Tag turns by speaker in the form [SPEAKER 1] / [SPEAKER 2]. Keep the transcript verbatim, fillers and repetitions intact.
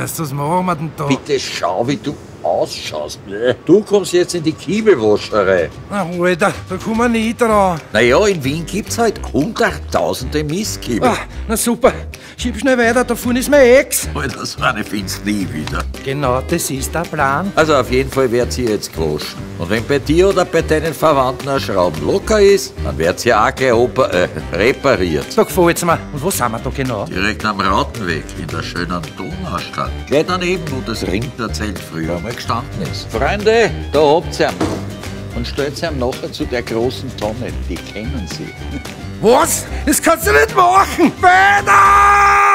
[SPEAKER 1] Erst, was machen wir denn da?
[SPEAKER 2] Bitte schau, wie du ausschaust. Du kommst jetzt in die Kiebelwascherei.
[SPEAKER 1] Na, Alter, da kommen wir nie dran.
[SPEAKER 2] Naja, in Wien gibt's halt hunderttausende Mistkibel.
[SPEAKER 1] Ah, na super. Schieb schnell weiter, da vorne ist mein Ex.
[SPEAKER 2] Alter, so eine findest nie wieder.
[SPEAKER 1] Genau, das ist der Plan.
[SPEAKER 2] Also auf jeden Fall wird sie jetzt gewaschen. Und wenn bei dir oder bei deinen Verwandten ein Schrauben locker ist, dann wird sie auch gleich oper äh, repariert.
[SPEAKER 1] Da gefällt's mir. Und wo sind wir da genau?
[SPEAKER 2] Direkt am Rautenweg in der schönen Donaustadt. Gleich daneben, wo das Rinderzelt früher einmal gestanden ist. Freunde, da habt's ihn. Und stellt's ihm nachher zu der großen Tonne. Die kennen sie.
[SPEAKER 1] Was? Das kannst du nicht machen! Weiter!